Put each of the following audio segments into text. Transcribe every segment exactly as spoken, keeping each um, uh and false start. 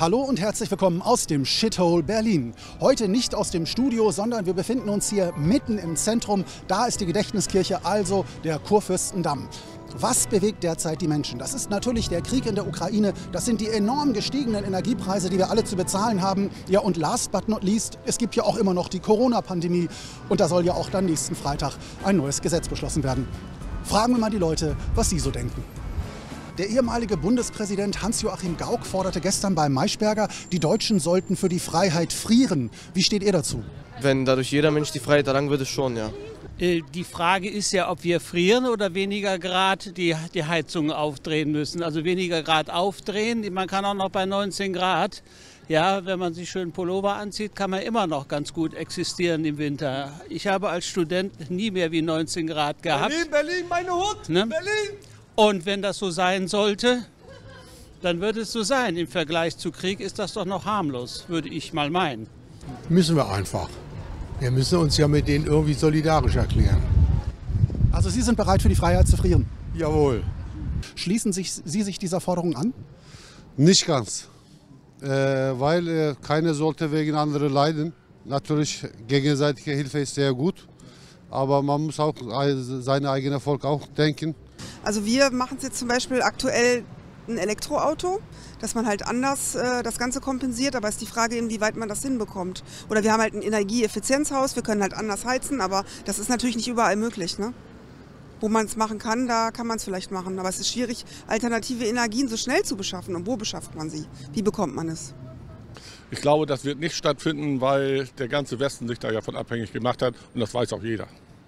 Hallo und herzlich willkommen aus dem Shithole Berlin. Heute nicht aus dem Studio, sondern wir befinden uns hier mitten im Zentrum. Da ist die Gedächtniskirche, also der Kurfürstendamm. Was bewegt derzeit die Menschen? Das ist natürlich der Krieg in der Ukraine. Das sind die enorm gestiegenen Energiepreise, die wir alle zu bezahlen haben. Ja, und last but not least, es gibt ja auch immer noch die Corona-Pandemie. Und da soll ja auch dann nächsten Freitag ein neues Gesetz beschlossen werden. Fragen wir mal die Leute, was sie so denken. Der ehemalige Bundespräsident Hans-Joachim Gauck forderte gestern beim Maischberger, die Deutschen sollten für die Freiheit frieren. Wie steht ihr dazu? Wenn dadurch jeder Mensch die Freiheit erlangen würde, schon, ja. Die Frage ist ja, ob wir frieren oder weniger Grad die, die Heizung aufdrehen müssen. Also weniger Grad aufdrehen, man kann auch noch bei neunzehn Grad, ja, wenn man sich schön Pullover anzieht, kann man immer noch ganz gut existieren im Winter. Ich habe als Student nie mehr wie neunzehn Grad gehabt. Berlin, Berlin, meine Hut, ne? Berlin! Und wenn das so sein sollte, dann wird es so sein. Im Vergleich zu Krieg ist das doch noch harmlos, würde ich mal meinen. Müssen wir einfach. Wir müssen uns ja mit denen irgendwie solidarisch erklären. Also Sie sind bereit, für die Freiheit zu frieren? Jawohl. Schließen sich, Sie sich dieser Forderung an? Nicht ganz. Äh, weil äh, keiner sollte wegen anderen leiden. Natürlich, gegenseitige Hilfe ist sehr gut. Aber man muss auch sein eigenes Volk auch denken. Also wir machen es jetzt zum Beispiel aktuell ein Elektroauto, dass man halt anders äh, das Ganze kompensiert, aber ist die Frage, inwieweit man das hinbekommt. Oder wir haben halt ein Energieeffizienzhaus, wir können halt anders heizen, aber das ist natürlich nicht überall möglich, ne? Wo man es machen kann, da kann man es vielleicht machen. Aber es ist schwierig, alternative Energien so schnell zu beschaffen. Und wo beschafft man sie? Wie bekommt man es? Ich glaube, das wird nicht stattfinden, weil der ganze Westen sich da ja von abhängig gemacht hat und das weiß auch jeder.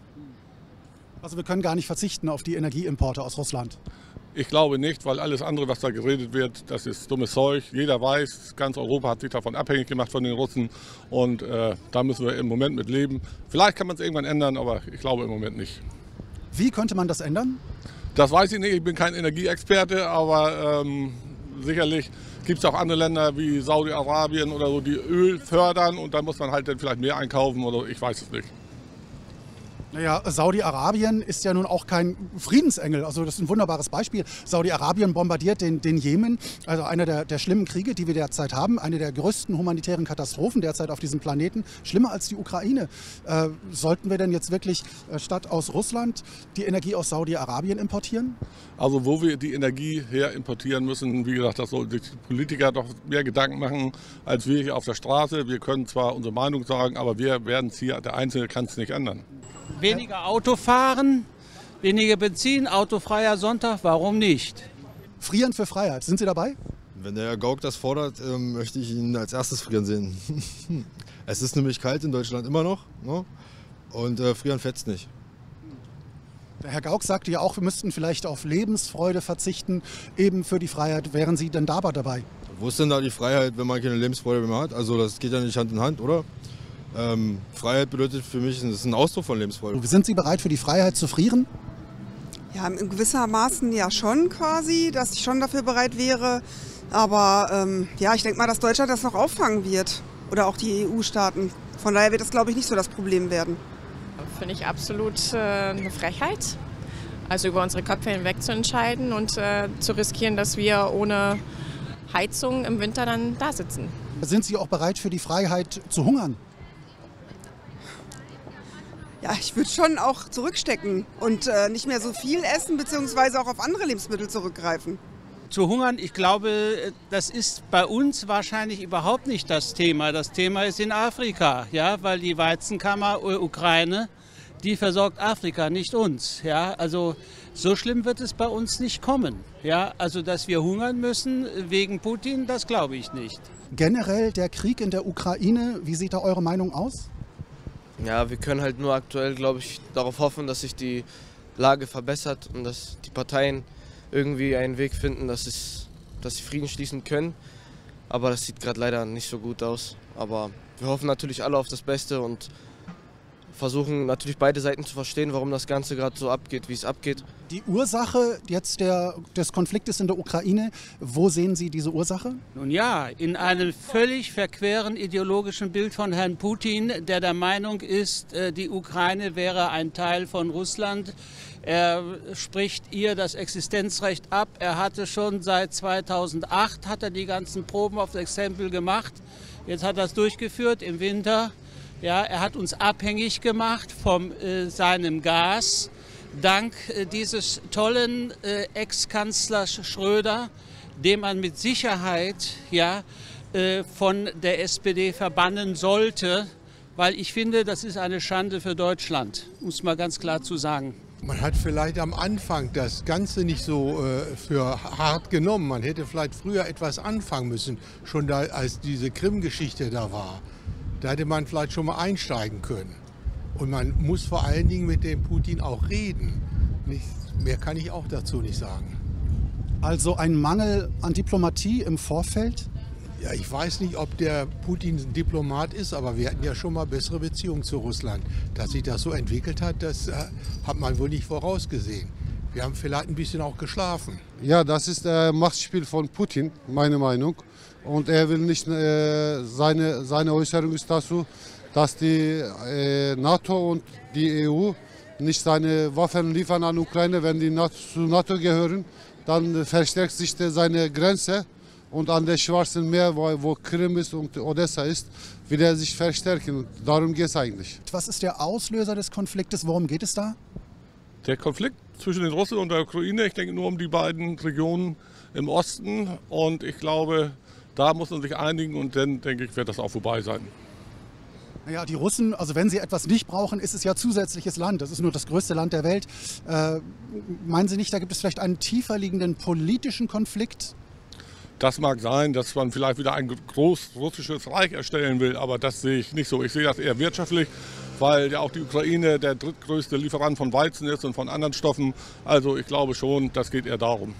Also wir können gar nicht verzichten auf die Energieimporte aus Russland? Ich glaube nicht, weil alles andere, was da geredet wird, das ist dummes Zeug. Jeder weiß, ganz Europa hat sich davon abhängig gemacht von den Russen und äh, da müssen wir im Moment mit leben. Vielleicht kann man es irgendwann ändern, aber ich glaube im Moment nicht. Wie könnte man das ändern? Das weiß ich nicht, ich bin kein Energieexperte, aber ähm, sicherlich gibt es auch andere Länder wie Saudi-Arabien oder so, die Öl fördern und da muss man halt dann vielleicht mehr einkaufen oder ich weiß es nicht. Naja, Saudi-Arabien ist ja nun auch kein Friedensengel. Also das ist ein wunderbares Beispiel. Saudi-Arabien bombardiert den, den Jemen, also einer der, der schlimmen Kriege, die wir derzeit haben. Eine der größten humanitären Katastrophen derzeit auf diesem Planeten. Schlimmer als die Ukraine. Äh, sollten wir denn jetzt wirklich äh, statt aus Russland die Energie aus Saudi-Arabien importieren? Also wo wir die Energie her importieren müssen, wie gesagt, das sollten sich die Politiker doch mehr Gedanken machen, als wir hier auf der Straße. Wir können zwar unsere Meinung sagen, aber wir werden es hier, der Einzelne kann es nicht ändern. Weniger Auto fahren, weniger Benzin, autofreier Sonntag, warum nicht? Frieren für Freiheit, sind Sie dabei? Wenn der Herr Gauck das fordert, ähm, möchte ich ihn als erstes frieren sehen. Es ist nämlich kalt in Deutschland immer noch, ne? Und äh, frieren fetzt nicht. Der Herr Gauck sagte ja auch, wir müssten vielleicht auf Lebensfreude verzichten, eben für die Freiheit. Wären Sie denn dabei dabei? Wo ist denn da die Freiheit, wenn man keine Lebensfreude mehr hat? Also das geht ja nicht Hand in Hand, oder? Ähm, Freiheit bedeutet für mich, das ist ein Ausdruck von Lebensfreude. Sind Sie bereit, für die Freiheit zu frieren? Ja, in gewissermaßen ja schon quasi, dass ich schon dafür bereit wäre. Aber ähm, ja, ich denke mal, dass Deutschland das noch auffangen wird. Oder auch die E U-Staaten. Von daher wird das, glaube ich, nicht so das Problem werden. Finde ich absolut äh, eine Frechheit. Also über unsere Köpfe hinweg zu entscheiden und äh, zu riskieren, dass wir ohne Heizung im Winter dann da sitzen. Sind Sie auch bereit, für die Freiheit zu hungern? Ja, ich würde schon auch zurückstecken und äh, nicht mehr so viel essen, beziehungsweise auch auf andere Lebensmittel zurückgreifen. Zu hungern, ich glaube, das ist bei uns wahrscheinlich überhaupt nicht das Thema. Das Thema ist in Afrika, ja, weil die Weizenkammer Ukraine, die versorgt Afrika, nicht uns. Ja, also so schlimm wird es bei uns nicht kommen. Ja, also dass wir hungern müssen wegen Putin, das glaube ich nicht. Generell der Krieg in der Ukraine, wie sieht da eure Meinung aus? Ja, wir können halt nur aktuell, glaube ich, darauf hoffen, dass sich die Lage verbessert und dass die Parteien irgendwie einen Weg finden, dass, es, dass sie Frieden schließen können. Aber das sieht gerade leider nicht so gut aus. Aber wir hoffen natürlich alle auf das Beste und versuchen natürlich beide Seiten zu verstehen, warum das Ganze gerade so abgeht, wie es abgeht. Die Ursache jetzt der, des Konfliktes in der Ukraine, wo sehen Sie diese Ursache? Nun ja, in einem völlig verqueren ideologischen Bild von Herrn Putin, der der Meinung ist, die Ukraine wäre ein Teil von Russland. Er spricht ihr das Existenzrecht ab. Er hatte schon seit zweitausendacht hat er die ganzen Proben auf das Exempel gemacht. Jetzt hat er es durchgeführt im Winter. Ja, er hat uns abhängig gemacht von äh, seinem Gas, dank äh, dieses tollen äh, Ex-Kanzlers Schröder, den man mit Sicherheit ja, äh, von der S P D verbannen sollte, weil ich finde, das ist eine Schande für Deutschland, um es mal ganz klar zu sagen. Man hat vielleicht am Anfang das Ganze nicht so äh, für hart genommen. Man hätte vielleicht früher etwas anfangen müssen, schon da, als diese Krim-Geschichte da war. Da hätte man vielleicht schon mal einsteigen können. Und man muss vor allen Dingen mit dem Putin auch reden. Nicht, mehr kann ich auch dazu nicht sagen. Also ein Mangel an Diplomatie im Vorfeld? Ja, ich weiß nicht, ob der Putin ein Diplomat ist, aber wir hatten ja schon mal bessere Beziehungen zu Russland. Dass sich das so entwickelt hat, das äh, hat man wohl nicht vorausgesehen. Wir haben vielleicht ein bisschen auch geschlafen. Ja, das ist ein Machtspiel von Putin, meine Meinung. Und er will nicht, äh, seine, seine Äußerung ist dazu, dass die äh, NATO und die E U nicht seine Waffen liefern an Ukraine. Wenn die NATO, zu NATO gehören, dann verstärkt sich seine Grenze. Und an der Schwarzen Meer, wo, wo Krim ist und Odessa ist, will er sich verstärken. Darum geht es eigentlich. Was ist der Auslöser des Konfliktes? Worum geht es da? Der Konflikt zwischen den Russen und der Ukraine, ich denke nur um die beiden Regionen im Osten. Und ich glaube, da muss man sich einigen und dann, denke ich, wird das auch vorbei sein. Naja, die Russen, also wenn sie etwas nicht brauchen, ist es ja zusätzliches Land. Das ist nur das größte Land der Welt. Äh, meinen Sie nicht, da gibt es vielleicht einen tiefer liegenden politischen Konflikt? Das mag sein, dass man vielleicht wieder ein groß russisches Reich erstellen will, aber das sehe ich nicht so. Ich sehe das eher wirtschaftlich, weil ja auch die Ukraine der drittgrößte Lieferant von Weizen ist und von anderen Stoffen. Also ich glaube schon, das geht eher darum.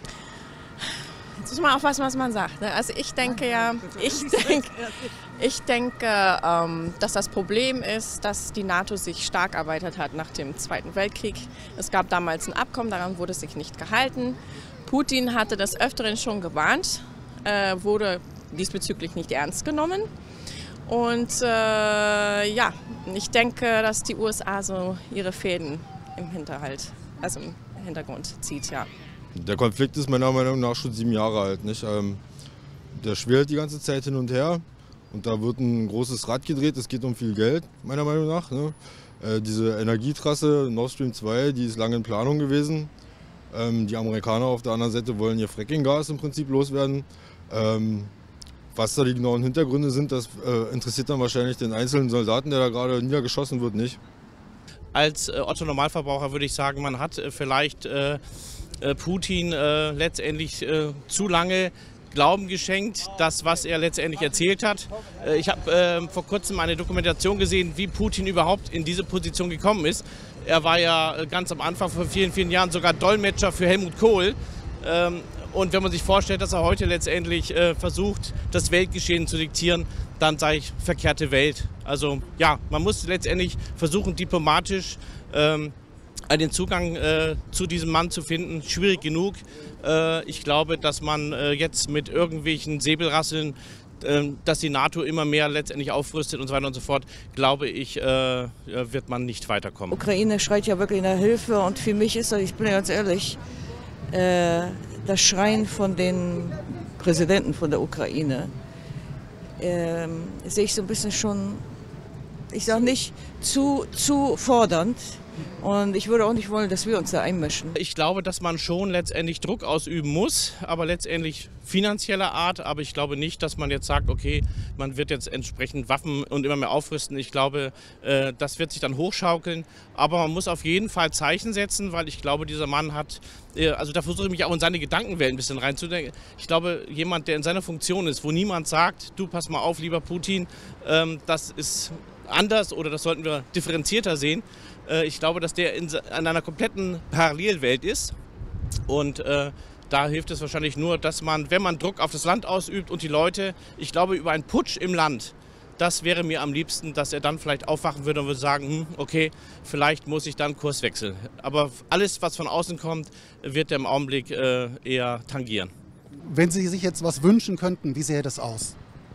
Jetzt muss man aufpassen, was man sagt. Ne? Also ich denke ja, ich denke, ich denke ähm, dass das Problem ist, dass die NATO sich stark erweitert hat nach dem Zweiten Weltkrieg. Es gab damals ein Abkommen, daran wurde sich nicht gehalten. Putin hatte das Öfteren schon gewarnt, äh, wurde diesbezüglich nicht ernst genommen. Und äh, ja, ich denke, dass die U S A so ihre Fäden im Hinterhalt, also im Hintergrund zieht, ja. Der Konflikt ist meiner Meinung nach schon sieben Jahre alt. Nicht? Ähm, der schwelt die ganze Zeit hin und her und da wird ein großes Rad gedreht. Es geht um viel Geld, meiner Meinung nach. Ne? Äh, diese Energietrasse Nord Stream zwei, die ist lange in Planung gewesen. Ähm, die Amerikaner auf der anderen Seite wollen ihr Fracking-Gas im Prinzip loswerden. Ähm, was da die genauen Hintergründe sind, das äh, interessiert dann wahrscheinlich den einzelnen Soldaten, der da gerade niedergeschossen wird, nicht. Als äh, Otto-Normalverbraucher würde ich sagen, man hat äh, vielleicht äh, Putin äh, letztendlich äh, zu lange Glauben geschenkt, das, was er letztendlich erzählt hat. Äh, ich habe äh, vor kurzem eine Dokumentation gesehen, wie Putin überhaupt in diese Position gekommen ist. Er war ja ganz am Anfang vor vielen, vielen Jahren sogar Dolmetscher für Helmut Kohl. Ähm, und wenn man sich vorstellt, dass er heute letztendlich äh, versucht, das Weltgeschehen zu diktieren, dann sage ich, verkehrte Welt. Also ja, man muss letztendlich versuchen, diplomatisch ähm, einen Zugang äh, zu diesem Mann zu finden, schwierig genug. Äh, ich glaube, dass man äh, jetzt mit irgendwelchen Säbelrasseln, äh, dass die NATO immer mehr letztendlich aufrüstet und so weiter und so fort, glaube ich, äh, wird man nicht weiterkommen. Ukraine schreit ja wirklich nach Hilfe und für mich ist das, ich bin ja ganz ehrlich, äh, das Schreien von den Präsidenten von der Ukraine äh, sehe ich so ein bisschen schon, ich sage nicht zu, zu fordernd. Und ich würde auch nicht wollen, dass wir uns da einmischen. Ich glaube, dass man schon letztendlich Druck ausüben muss, aber letztendlich finanzieller Art. Aber ich glaube nicht, dass man jetzt sagt, okay, man wird jetzt entsprechend Waffen und immer mehr aufrüsten. Ich glaube, äh, das wird sich dann hochschaukeln. Aber man muss auf jeden Fall Zeichen setzen, weil ich glaube, dieser Mann hat, äh, also da versuche ich mich auch in seine Gedankenwelt ein bisschen reinzudenken. Ich glaube, jemand, der in seiner Funktion ist, wo niemand sagt, du pass mal auf, lieber Putin, ähm, das ist anders oder das sollten wir differenzierter sehen. Ich glaube, dass der in einer kompletten Parallelwelt ist und äh, da hilft es wahrscheinlich nur, dass man, wenn man Druck auf das Land ausübt und die Leute, ich glaube, über einen Putsch im Land Das wäre mir am liebsten, dass er dann vielleicht aufwachen würde und würde sagen, hm, okay, vielleicht muss ich dann Kurs wechseln. Aber alles, was von außen kommt, wird er im Augenblick äh, eher tangieren. Wenn Sie sich jetzt was wünschen könnten, wie sähe das aus?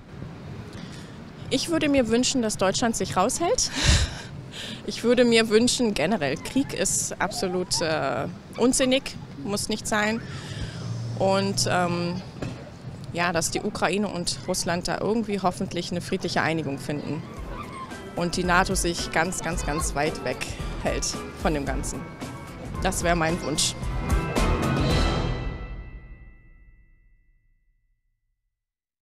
Ich würde mir wünschen, dass Deutschland sich raushält. Ich würde mir wünschen, generell, Krieg ist absolut äh, unsinnig, muss nicht sein. Und ähm, ja, dass die Ukraine und Russland da irgendwie hoffentlich eine friedliche Einigung finden. Und die NATO sich ganz, ganz, ganz weit weg hält von dem Ganzen. Das wäre mein Wunsch.